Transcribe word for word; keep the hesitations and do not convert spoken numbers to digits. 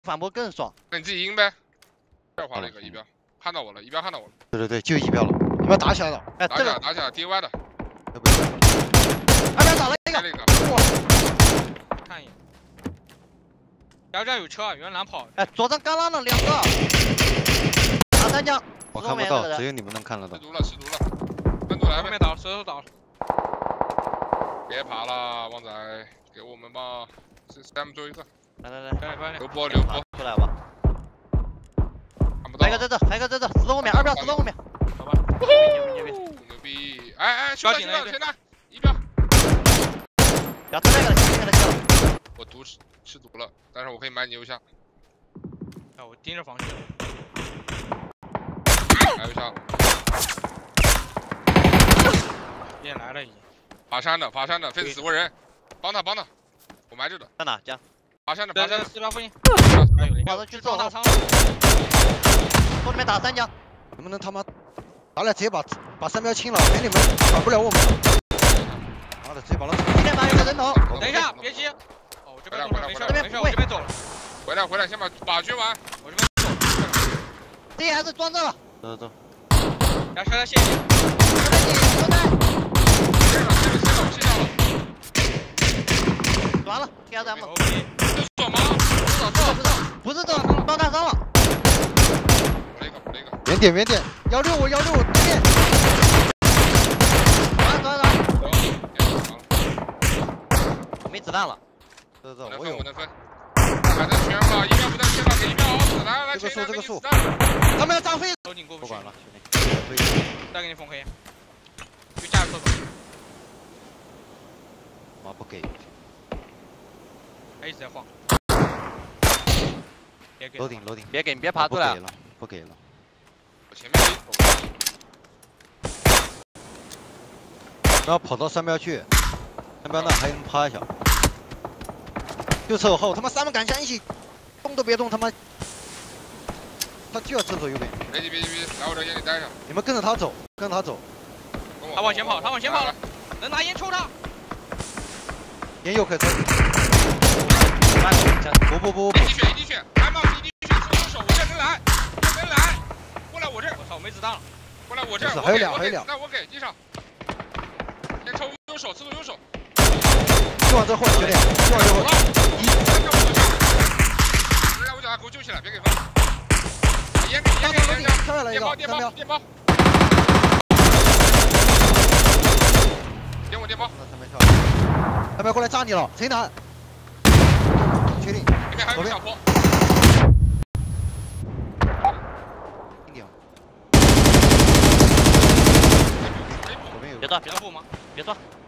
反驳更爽。 那你自己阴呗。这划了一个仪表，看到我了，仪表看到我了。 对对对，就仪表了，你们打起来了。 哎， 打起来，打起来 ，D Y 的。 二边打了一个。 哇！ 看一眼。然后这有车，有人蓝跑。 哎，左上刚拉了两个。打三枪。 我看不到，只有你们能看得到。 吃毒了，吃毒了。分组来呗。 后面倒了，舌头倒了。 别爬了，旺仔，给我们吧。是 Sam 最后一个。 来来来， 快点快点！ 留波留波， 出来吧！ 看不到。 还有一个在这，还有一个在这，死在后面，二标死在后面。 好吧。 牛逼牛逼！ 牛逼！哎哎，兄弟兄弟，谁拿？一标。 不要推那个了，先给他救了。 我毒吃吃毒了，但是我可以买你右下。 啊，我盯着防线。 还有一下。 别来了已经。 爬山的，爬山的，非死过人，帮他帮他。 我埋着的， 在哪？讲。 爬山的，爬山的， 四标附近。 马上去撞大仓。 从里面打三枪， 能不能他妈，咱俩直接把把三标清了，给你们管不了我们。妈的，直接把他。 今天把有个人头。 等一下，别急。哦，我这边没事没事，我这边走了。 回来回来，先把把狙完。 我这边走了。 这还是装这了。 走走。 然后车他卸卸。 这边你都在。 卸了卸了卸了，我卸掉了。 完了，第二弹幕。 这是左吗？不是不是不是这个，爆弹伤了。 补了一个，补了一个。 远点远点，幺六五幺六五对面。 转转转。我没子弹了。 走走， 我有。我能分。还在圈吧，一秒不能切到，给一秒哦，子弹来， 这个数这个数。 他们要张飞。 楼顶过不去。 不管了，兄弟。 再给你封黑。就下个厕所。 妈不给。 他一直在晃，别给楼顶楼顶， 别给，你别爬出来。 不给了，不给了。 我前面不要跑到三标去，三标那还能趴一下。就侧后，他妈三门赶枪一起，动都别动，他妈，他就要侧走右边。 别急别急别急，来我这烟里待着。 你们跟着他走，跟着他走。 他往前跑，他往前跑了，能拿烟抽他。 烟右可以抽。 不不不不！ 一滴血一滴血，开帽子一滴血，抽右手，我这人来，人来，过来我这儿， 我操，我没子弹了， 过来我这儿， 还有两还有两， 那我给地上，先抽右手，刺中右手， 就往这混，兄弟，就往这混，一， 三条我就下，人来我脚下给我救起来，别给分，烟给烟给烟给， 跳下来一个， 电包电包，点我电包， 他没跳，他没过来炸你了，谁拿？ 确定， 这边还有个小坡。 定点。 别断， 别护吗？ 别断。